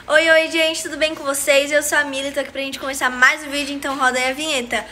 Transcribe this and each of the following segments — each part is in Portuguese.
Oi, gente, tudo bem com vocês? Eu sou a Mila e tô aqui pra gente começar mais um vídeo, então roda aí a vinheta.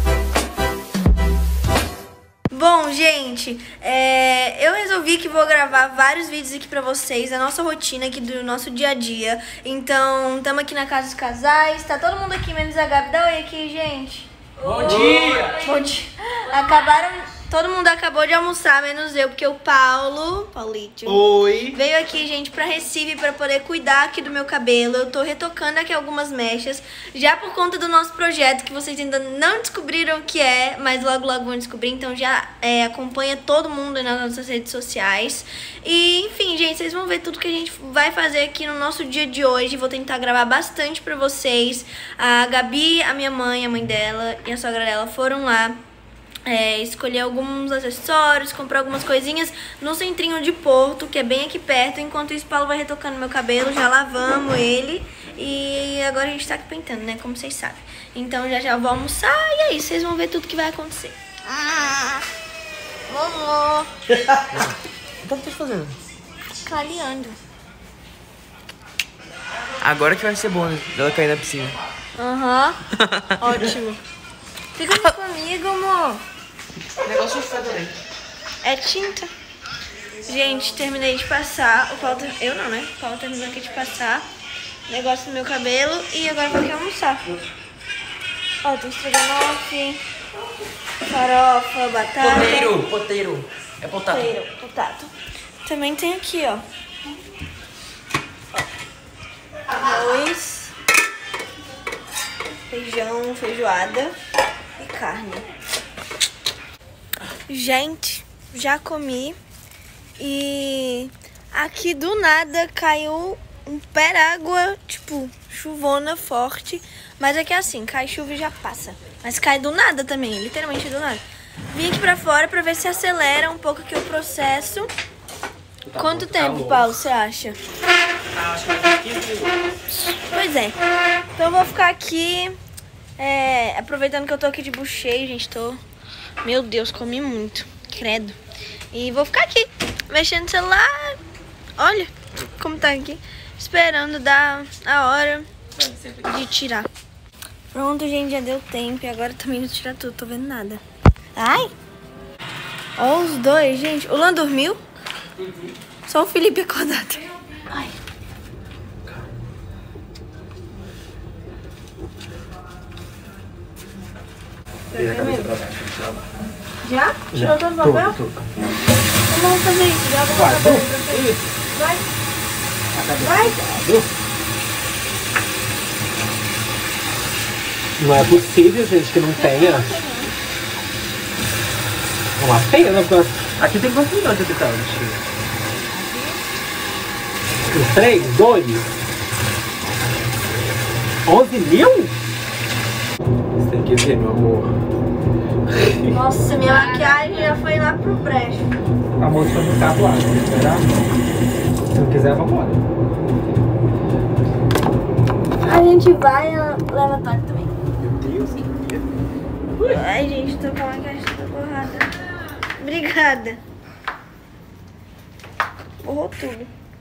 Bom, gente, eu resolvi que vou gravar vários vídeos aqui pra vocês, da nossa rotina aqui, do nosso dia a dia. Então, estamos aqui na casa dos casais, tá todo mundo aqui, menos a Gabi. Dá oi aqui, gente. Bom dia! Bom dia! Todo mundo acabou de almoçar, menos eu, porque o Paulito, Oi! veio aqui, gente, pra Recife pra poder cuidar aqui do meu cabelo. Eu tô retocando aqui algumas mechas, já por conta do nosso projeto, que vocês ainda não descobriram o que é, mas logo vão descobrir. Então já acompanha todo mundo nas nossas redes sociais. E, enfim, gente, vocês vão ver tudo que a gente vai fazer aqui no nosso dia de hoje. Vou tentar gravar bastante pra vocês. A Gabi, a minha mãe, a mãe dela e a sogra dela foram lá escolher alguns acessórios, comprar algumas coisinhas no centrinho de Porto, que é bem aqui perto. Enquanto isso, Paulo vai retocando meu cabelo, já lavamos ele. E agora a gente tá aqui pintando, né, como vocês sabem. Então já vou almoçar e é isso, vocês vão ver tudo que vai acontecer. Momô! O que você tá fazendo? Clareando. Agora que vai ser bom, né? Ela cair na piscina. Aham. Ótimo. Fica aqui comigo, amor. Negócio de também. É tinta. Gente, terminei de passar. O Paulo, eu não, né? O Paulo terminou aqui de passar negócio no meu cabelo e agora vou aqui almoçar. Ó, tem estrogonofe, farofa, batata. Poteiro. É potato. Potato. Também tem aqui, ó. Arroz, feijão, feijoada e carne. Gente, já comi e aqui do nada caiu um pé d'água, tipo, chuvona forte. Mas aqui é assim, cai chuva e já passa. Mas cai do nada também, literalmente do nada. Vim aqui pra fora pra ver se acelera um pouco aqui o processo. Quanto tempo, Paulo, você acha? Acho que vai ter 15 minutos. Pois é. Então eu vou ficar aqui, aproveitando que eu tô aqui de bucho cheio, gente, Meu Deus, comi muito, credo. E vou ficar aqui, mexendo no celular. Olha como tá aqui, esperando dar a hora de tirar. Pronto, gente, já deu tempo e agora também não tirar tudo, tô vendo nada. Ai! Ó os dois, gente. O Lan dormiu? Só o Felipe acordado. Ai. Já? Tirou todo o papel? Então vamos fazer isso. Já vou fazer isso. Vai. Vai. Não é possível, gente, que não tenha. Uma pena, porque aqui tem quantos milhões de habitantes? 3, 2, 11 mil? Você tem que ver, meu amor. Nossa, minha maquiagem já foi lá pro brejo. A moça foi no carro lá, vamos esperar? Se não quiser, vamos embora. A gente vai, ela leva toque também. Meu Deus, que medo. Ai, gente, tô com a maquiagem toda borrada. Obrigada. Borrou tudo.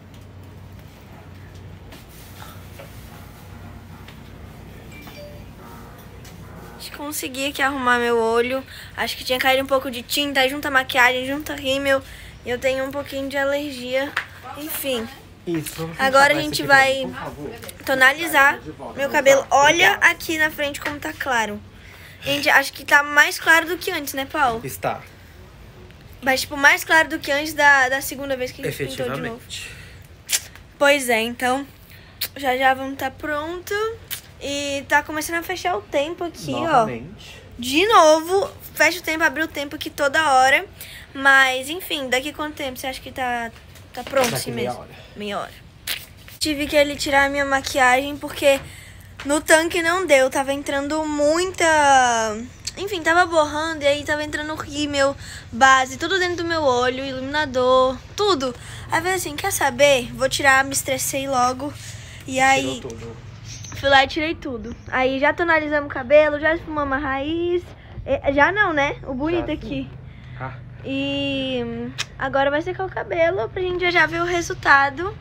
Consegui aqui arrumar meu olho. Acho que tinha caído um pouco de tinta, aí junta maquiagem, junta rímel. E eu tenho um pouquinho de alergia. Enfim. Isso, agora a gente vai tonalizar meu cabelo. Olha aqui na frente como tá claro. Gente, acho que tá mais claro do que antes, né, Paulo? Está. Mas, tipo, mais claro do que antes da segunda vez que a gente pintou de novo. Pois é, então já vamos estar pronto. E tá começando a fechar o tempo aqui, novamente. Ó. De novo, fecha o tempo, abre o tempo aqui toda hora. Mas, enfim, daqui quanto tempo você acha que tá pronto assim mesmo? Meia hora. Tive que ele tirar a minha maquiagem porque no tanque não deu. Tava entrando muita... Enfim, tava borrando e aí tava entrando rímel, base, tudo dentro do meu olho, iluminador, tudo. Aí eu falei assim, quer saber? Vou tirar, me estressei logo. E aí... Fui lá e tirei tudo. Aí já tonalizamos o cabelo, já esfumamos a raiz. Já não, né? O bonito aqui. E agora vai secar o cabelo pra gente já ver o resultado.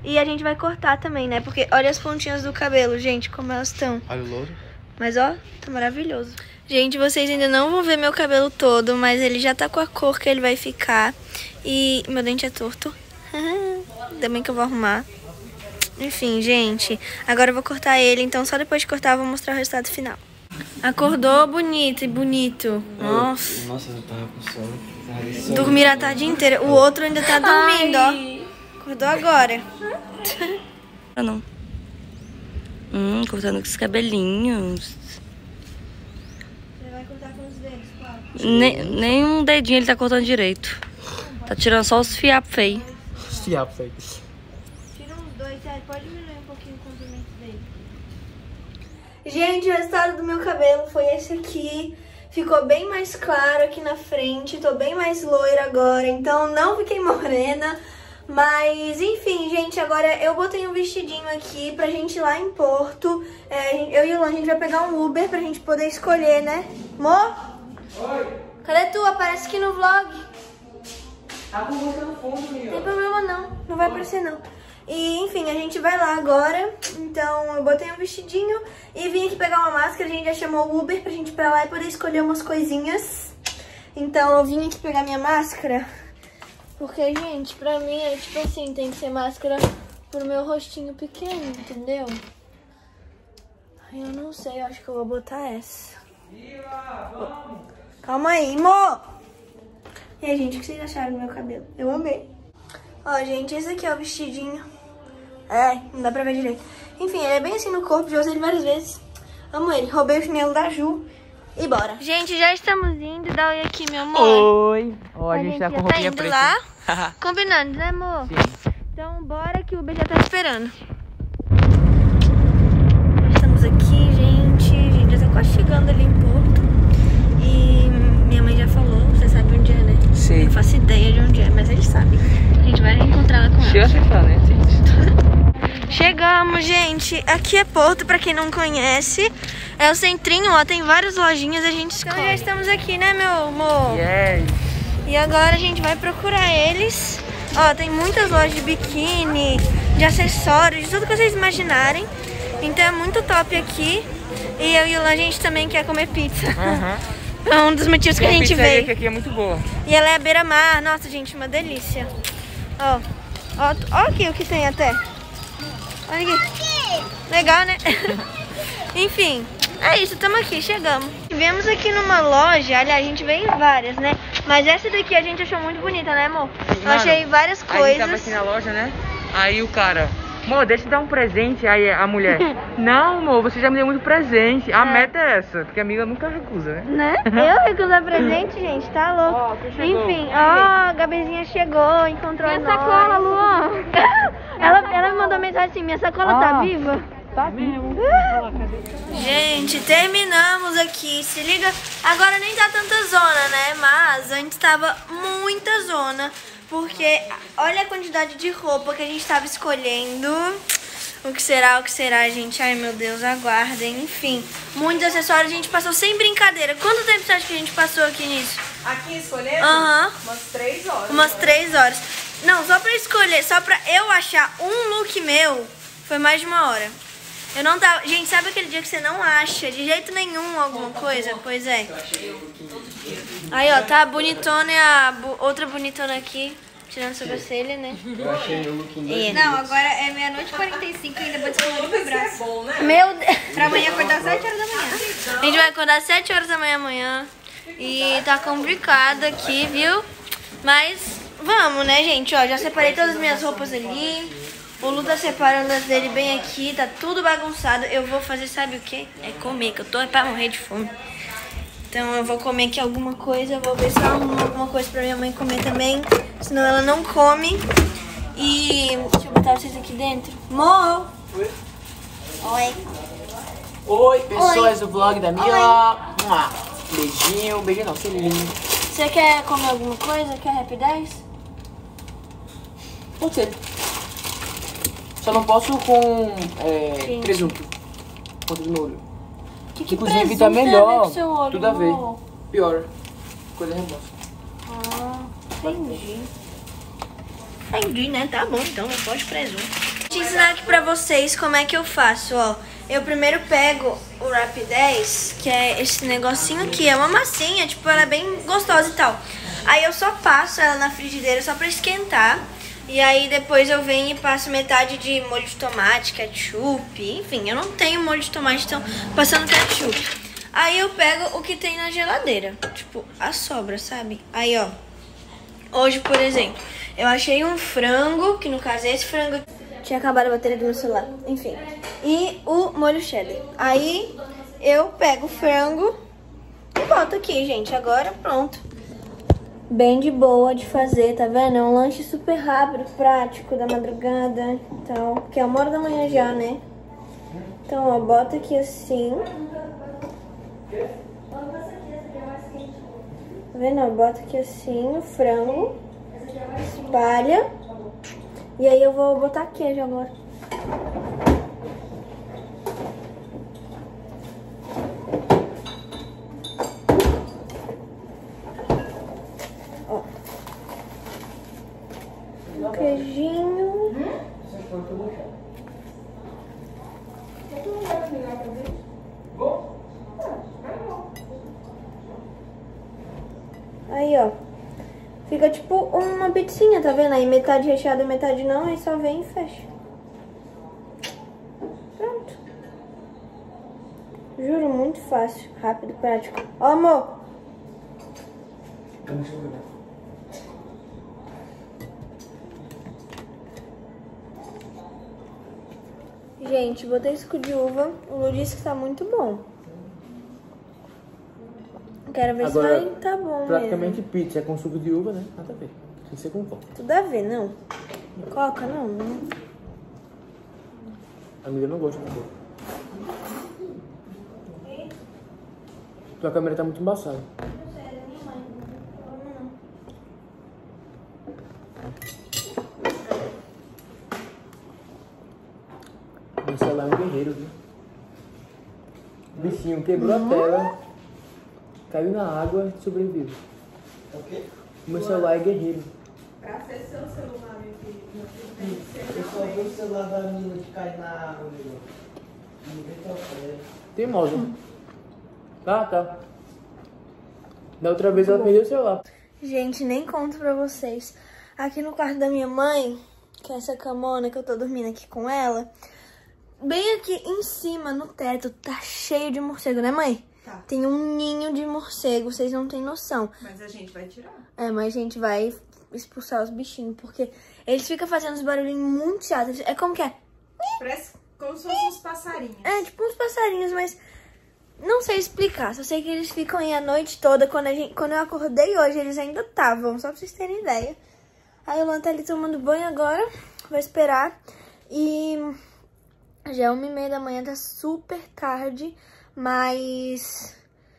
E a gente vai cortar também, né? Porque olha as pontinhas do cabelo, gente, como elas estão. Olha o louro. Mas ó, tá maravilhoso. Gente, vocês ainda não vão ver meu cabelo todo, mas ele já tá com a cor que ele vai ficar. E meu dente é torto. Ainda bem que eu vou arrumar. Enfim, gente, agora eu vou cortar ele, então só depois de cortar eu vou mostrar o resultado final. Acordou bonito e bonito. Nossa. Nossa, eu tava com sono. Dormir a tarde inteira. O outro ainda tá dormindo, ó. Acordou agora. Ah, não. Cortando com os cabelinhos. Você vai cortar com os dedos, claro. Nem um dedinho ele tá cortando direito. Tá tirando só os fiapos feios. Fiapo, velho. Tira uns dois, sério. Pode diminuir um pouquinho o comprimento dele. Gente, o resultado do meu cabelo foi esse aqui. Ficou bem mais claro aqui na frente. Tô bem mais loira agora, então não fiquei morena. Mas, enfim, gente, agora eu botei um vestidinho aqui pra gente ir lá em Porto. Eu e o Luan, a gente vai pegar um Uber pra gente poder escolher, né? Amor? Oi. Cadê tu? Aparece aqui no vlog. Tá com você no fundo, Não menino. tem problema não, não vai aparecer não. E, enfim, a gente vai lá agora. Então, eu botei um vestidinho e vim aqui pegar uma máscara. A gente já chamou o Uber pra gente ir pra lá e poder escolher umas coisinhas. Então, eu vim aqui pegar minha máscara. Porque, gente, pra mim é tipo assim, tem que ser máscara pro meu rostinho pequeno, entendeu? Ai, eu não sei, eu acho que eu vou botar essa. Calma aí, amor! E aí, gente, o que vocês acharam do meu cabelo? Eu amei. Ó, gente, esse aqui é o vestidinho. Não dá pra ver direito. Enfim, ele é bem assim no corpo, já usei ele várias vezes. Amo ele. Roubei o chinelo da Ju e bora. Gente, já estamos indo. Dá oi aqui, meu amor. Oi. Ó, a gente tá com já roupinha indo preta. lá. Combinando, né, amor? Sim. Então, bora que o Uber já tá esperando. Estamos aqui, gente. A gente já tá quase chegando ali em Porto. E minha mãe já falou, você sabe onde é, né? Sei. Não faço ideia de onde é, mas eles sabem. A gente vai encontrar lá com ela. Chega a acertar, né, gente? Chegamos, gente. Aqui é Porto, pra quem não conhece. É o centrinho, ó, tem várias lojinhas, a gente escolhe. Então já estamos aqui, né, meu amor? Yes. E agora a gente vai procurar eles. Ó, tem muitas lojas de biquíni, de acessórios, de tudo que vocês imaginarem. Então é muito top aqui. E eu e o Lan, a gente também quer comer pizza. É um dos motivos que a gente pizzaria veio. que aqui é muito boa. E ela é à beira-mar. Nossa, gente, uma delícia. Ó, ó aqui o que tem até. Olha aqui. Legal, né? Enfim, é isso, estamos aqui, chegamos. Viemos aqui numa loja, aliás, a gente veio em várias, né? Mas essa daqui a gente achou muito bonita, né, amor? Eu achei várias A gente tava coisas. aqui na loja, né? Aí o cara, amor, deixa eu dar um presente. Aí a mulher, não, amor, você já me deu muito presente. A meta é essa, porque a amiga nunca recusa, né? Né? Eu recusar presente, gente, tá louco. Ó, quem chegou? Enfim, ó, a Gabizinha chegou, encontrou Minha nós. sacola, Luan. Ela me mandou mensagem assim, minha sacola tá viva? Tá mesmo. Gente, terminamos aqui, se liga, agora nem tá tanta zona, né, mas antes tava muita zona, porque olha a quantidade de roupa que a gente tava escolhendo. O que será, gente? Ai, meu Deus, aguardem, enfim, muitos acessórios, a gente passou sem brincadeira. Quanto tempo você acha que a gente passou aqui nisso? Aqui escolhendo? Aham. Umas 3 horas. Umas 3 horas. Não, só pra escolher, só pra eu achar um look meu, foi mais de 1 hora. Eu não tava... Gente, sabe aquele dia que você não acha de jeito nenhum alguma coisa? Pois é. Aí, ó, tá a bonitona e a outra bonitona aqui, tirando a sobrancelha, né? Eu achei o look Não, agora é 00:45 e ainda vou descolorir meu braço. Bom, né? Meu Deus. Pra amanhã acordar às 7 horas da manhã. A gente vai acordar às 7 horas da manhã amanhã. E tá complicado aqui, viu? Mas vamos, né, gente? Ó, já separei todas as minhas roupas ali. O Lu tá separando as dele bem aqui. Tá tudo bagunçado. Eu vou fazer, sabe o quê? É comer, que eu tô pra morrer de fome. Então eu vou comer aqui alguma coisa. Vou ver se eu arrumo alguma coisa pra minha mãe comer também. Senão ela não come. E deixa eu botar vocês aqui dentro. Mo! Oi. Oi. Oi, pessoas do vlog da Mila. Beijinho, beijinho não, selinho. Você quer comer alguma coisa? Quer Rap 10? Pode ser. Só não posso com presunto. Ponto de molho. Que Inclusive presunto tá tem a ver melhor. com seu olho, Tudo a ver. amor? Pior. Coisa remoça. Ah, entendi. Entendi, né? Tá bom, então não pode presunto. Vou ensinar aqui pra vocês como é que eu faço, ó. Eu primeiro pego o Rap 10, que é esse negocinho aqui, é uma massinha, tipo, ela é bem gostosa e tal. Aí eu só passo ela na frigideira só pra esquentar. E aí depois eu venho e passo metade de molho de tomate, ketchup, enfim, eu não tenho molho de tomate, então passando ketchup. Aí eu pego o que tem na geladeira, tipo, a sobra, sabe? Aí, ó, hoje, por exemplo, eu achei um frango, que no caso é esse frango, tinha acabado a bateria do meu celular, enfim. E o molho cheddar. Aí eu pego o frango e boto aqui, gente, agora pronto. Bem de boa de fazer, tá vendo? É um lanche super rápido, prático, da madrugada, então, porque é 1h da manhã já, né? Então, ó, bota aqui assim. Tá vendo? Ó, bota aqui assim o frango, espalha. E aí eu vou botar queijo agora. Ó. Um queijinho. Aí, ó. Fica tipo uma pizzinha, tá vendo? Aí metade recheada e metade não, aí só vem e fecha. Pronto. Juro, muito fácil, rápido, prático. Ó, amor. Gente, botei suco de uva. O Lu disse que tá muito bom. Quero ver Agora, se vai tá bom praticamente mesmo. pizza com suco de uva, né? Nada a ver. Tem que ser com coca. Tudo a ver, não? Coca, não, não. A amiga não gosta de coca. Tua câmera tá muito embaçada. Meu celular é um guerreiro, viu? O bichinho quebrou a tela, caiu na água e sobreviveu. O quê? O meu celular é guerreiro. Pra ser seu celular, meu filho. Eu só vi o celular da menina que cai na água, meu. Ninguém tá certo. Teimosa. Tá. Da outra vez ela perdeu o celular. Gente, nem conto pra vocês. Aqui no quarto da minha mãe, que é essa camona que eu tô dormindo aqui com ela, bem aqui em cima, no teto, tá cheio de morcego, né, mãe? Tá. Tem um ninho de morcego, vocês não têm noção. Mas a gente vai tirar. É, mas a gente vai expulsar os bichinhos, porque eles ficam fazendo uns barulhinhos muito chatos. É como que é? Parece como se fossem uns passarinhos. É, tipo uns passarinhos, mas não sei explicar. Só sei que eles ficam aí a noite toda. Quando eu acordei hoje, eles ainda estavam, só pra vocês terem ideia. Aí o Luan tá ali tomando banho agora, vou esperar. E já é 1h30 da manhã, tá super tarde, mas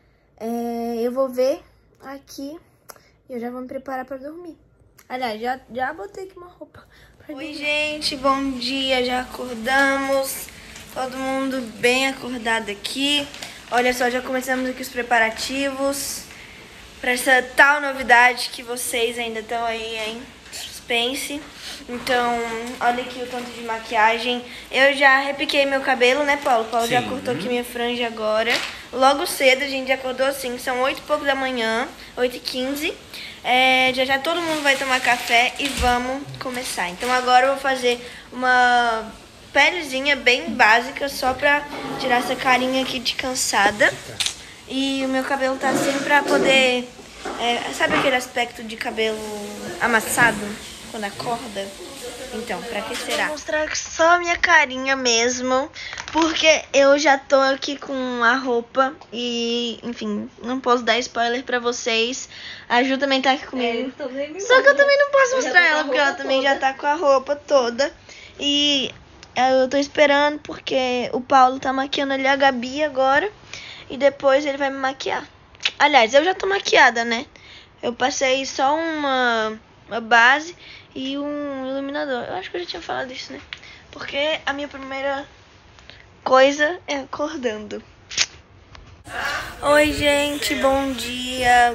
eu vou ver aqui e eu já vou me preparar pra dormir. Aliás, já botei aqui uma roupa pra dormir. Oi, gente, bom dia, já acordamos. Todo mundo bem acordado aqui. Olha só, já começamos aqui os preparativos pra essa tal novidade que vocês ainda estão aí em suspense. Então, olha aqui o tanto de maquiagem. Eu já repiquei meu cabelo, né, Paulo? Paulo já cortou aqui minha franja agora. Logo cedo, a gente já acordou assim, são 8 e pouco da manhã, 8h15. Já todo mundo vai tomar café e vamos começar. Então agora eu vou fazer uma pelezinha bem básica, só pra tirar essa carinha aqui de cansada. E o meu cabelo tá assim pra poder... sabe aquele aspecto de cabelo amassado quando acorda? Então, pra que será? Vou mostrar só a minha carinha mesmo, porque eu já tô aqui com a roupa e, enfim, não posso dar spoiler pra vocês. A Ju também tá aqui comigo. Só que eu também não posso mostrar ela, porque ela também já tá com a roupa toda. E eu tô esperando porque o Paulo tá maquiando ali a Gabi agora e depois ele vai me maquiar. Aliás, eu já tô maquiada, né? Eu passei só uma base e um iluminador. Eu acho que eu já tinha falado isso, né? Porque a minha primeira coisa é acordando. Oi, gente, bom dia.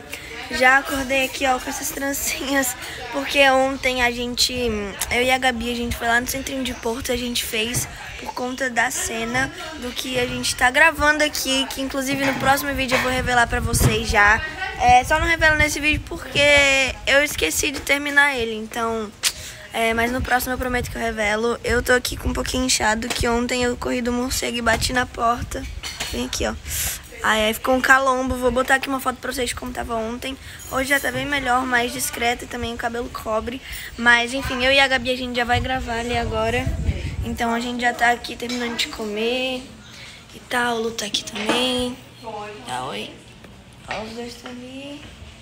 Já acordei aqui, ó, com essas trancinhas, porque ontem eu e a Gabi, a gente foi lá no centrinho de Porto e a gente fez por conta da cena do que a gente tá gravando aqui, que inclusive no próximo vídeo eu vou revelar pra vocês já. Só não revelo nesse vídeo porque eu esqueci de terminar ele, então... mas no próximo eu prometo que eu revelo. Eu tô aqui com um pouquinho inchado, que ontem eu corri do morcego e bati na porta. Vem aqui, ó. Aí ficou um calombo. Vou botar aqui uma foto pra vocês de como tava ontem. Hoje já tá bem melhor, mais discreta e também o cabelo cobre. Mas enfim, eu e a Gabi a gente já vai gravar ali agora. Então a gente já tá aqui terminando de comer e tal. O Lu tá aqui também. Dá oi. Ó, os dois estão ali.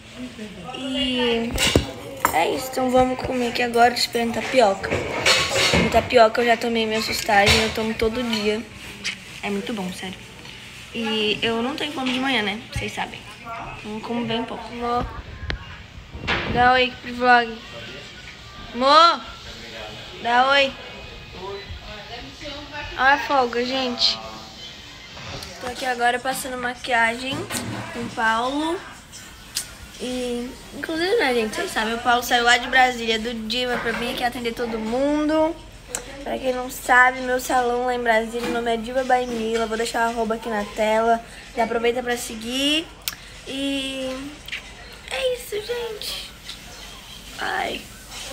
E é isso, então vamos comer aqui agora, esperando tapioca. No tapioca eu já tomei minha sustagem, eu tomo todo dia. É muito bom, sério. E eu não tenho fome de manhã, né? Vocês sabem. Então como bem pouco. Amor, dá oi pro vlog. Amor, dá oi. Olha a folga, gente. Tô aqui agora passando maquiagem com o Paulo. E, inclusive, né, gente, vocês sabem, o Paulo saiu lá de Brasília do Diva pra vir aqui atender todo mundo. Pra quem não sabe, meu salão lá em Brasília, o nome é Diva by Mila. Vou deixar o arroba aqui na tela. Já aproveita pra seguir. E é isso, gente. Ai.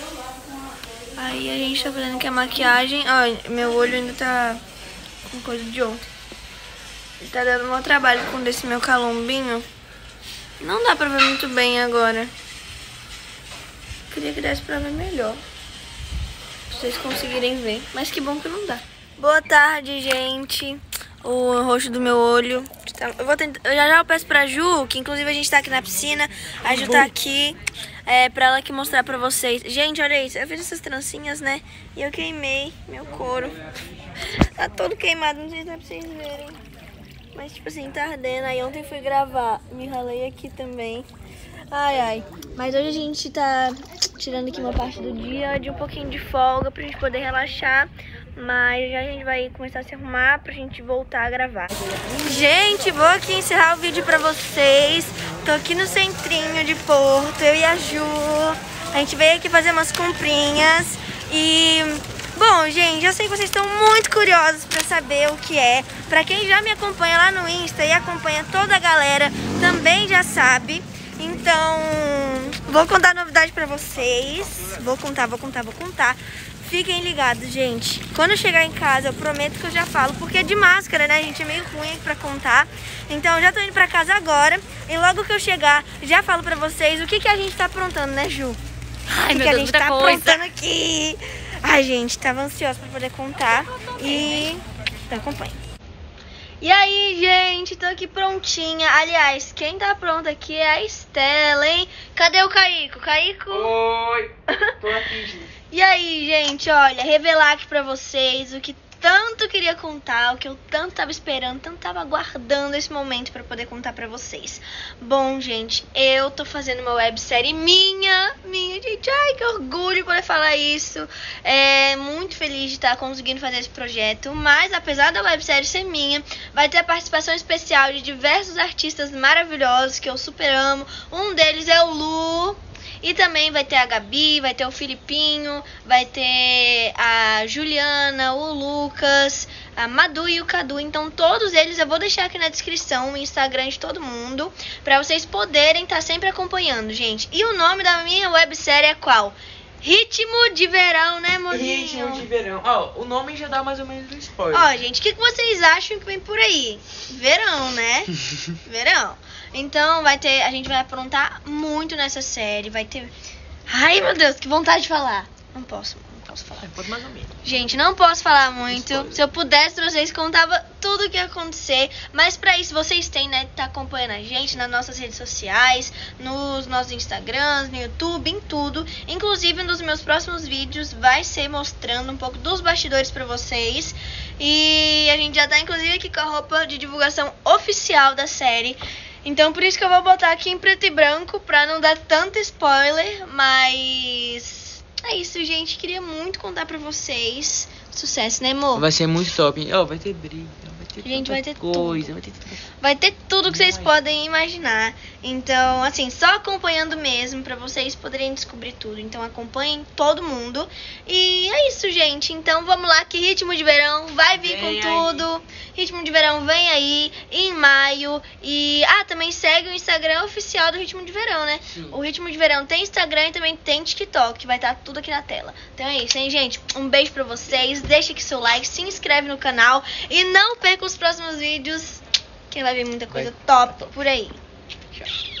Aí a gente tá fazendo aqui a maquiagem. Ó, meu olho ainda tá com coisa de ontem. Ele tá dando um trabalho com esse meu calombinho. Não dá pra ver muito bem agora. Queria que desse pra ver melhor. Pra vocês conseguirem ver. Mas que bom que não dá. Boa tarde, gente. O roxo do meu olho. Eu vou tentar, já eu peço pra Ju, que inclusive a gente tá aqui na piscina. A Ju tá aqui. Pra ela aqui mostrar pra vocês. Gente, olha isso. Eu fiz essas trancinhas, né? E eu queimei meu couro. Tá todo queimado. Não sei se dá pra vocês verem. Mas, tipo assim, tá ardendo. Aí ontem fui gravar, me ralei aqui também. Ai, ai. Mas hoje a gente tá tirando aqui uma parte do dia, de um pouquinho de folga, pra gente poder relaxar. Mas já a gente vai começar a se arrumar pra gente voltar a gravar. Gente, vou aqui encerrar o vídeo pra vocês. Tô aqui no centrinho de Porto, eu e a Ju. A gente veio aqui fazer umas comprinhas e... Bom, gente, eu sei que vocês estão muito curiosos pra saber o que é. Pra quem já me acompanha lá no Insta e acompanha toda a galera, também já sabe. Então, vou contar novidade pra vocês. Vou contar. Fiquem ligados, gente. Quando eu chegar em casa, eu prometo que eu já falo. Porque é de máscara, né, gente? É meio ruim aqui pra contar. Então, eu já tô indo pra casa agora. E logo que eu chegar, já falo pra vocês o que a gente tá aprontando, né, Ju? Ai, meu Deus, O que a gente muita tá coisa. aprontando aqui. Ai, gente, tava ansiosa pra poder contar. E então acompanha. E aí, gente, tô aqui prontinha. Aliás, quem tá pronta aqui é a Estela, hein? Cadê o Caico? Caico? Oi, tô aqui, gente. E aí, gente, olha, revelar aqui pra vocês o que tanto queria contar, o que eu tanto tava esperando, tanto tava aguardando esse momento pra poder contar pra vocês. Bom, gente, eu tô fazendo uma websérie minha, gente, ai, que orgulho poder falar isso. Muito feliz de estar conseguindo fazer esse projeto, mas apesar da websérie ser minha, vai ter a participação especial de diversos artistas maravilhosos que eu super amo. Um deles é o Lu. E também vai ter a Gabi, vai ter o Filipinho, vai ter a Juliana, o Lucas, a Madu e o Cadu. Então todos eles eu vou deixar aqui na descrição o Instagram de todo mundo, pra vocês poderem estar sempre acompanhando, gente. E o nome da minha websérie é qual? Ritmo de Verão, né, mozinho? Ritmo de Verão. Ó, o nome já dá mais ou menos um spoiler. Ó, gente, o que vocês acham que vem por aí? Verão, né? Verão. Então a gente vai aprontar muito nessa série. Vai ter... Ai, meu Deus, que vontade de falar. Não posso falar. Pode mais ou menos. Gente, não posso falar muito. Spoiler. Se eu pudesse pra vocês, contava tudo o que ia acontecer. Mas pra isso, vocês têm, né, tá acompanhando a gente nas nossas redes sociais, nos nossos Instagrams, no YouTube, em tudo. Inclusive, um dos meus próximos vídeos vai ser mostrando um pouco dos bastidores pra vocês. E a gente já tá, inclusive, aqui com a roupa de divulgação oficial da série. Então, por isso que eu vou botar aqui em preto e branco, pra não dar tanto spoiler, mas... É isso, gente. Queria muito contar pra vocês. sucesso, né, amor? Vai ser muito top. Ó, vai ter briga, vai ter Gente, vai ter coisa, tudo. vai ter tudo. Vai ter tudo que vocês podem imaginar. Então, assim, só acompanhando mesmo pra vocês poderem descobrir tudo. Então, acompanhem todo mundo. E é isso, gente. Então, vamos lá que Ritmo de Verão vai vir com tudo. Ritmo de Verão vem aí em maio. E, também segue o Instagram oficial do Ritmo de Verão, né? Sim. O Ritmo de Verão tem Instagram e também tem TikTok. Vai estar tudo aqui na tela. Então é isso, hein, gente? Um beijo pra vocês. Deixa aqui seu like, se inscreve no canal. E não perca os próximos vídeos. Que vai vir muita coisa top por aí. Tchau.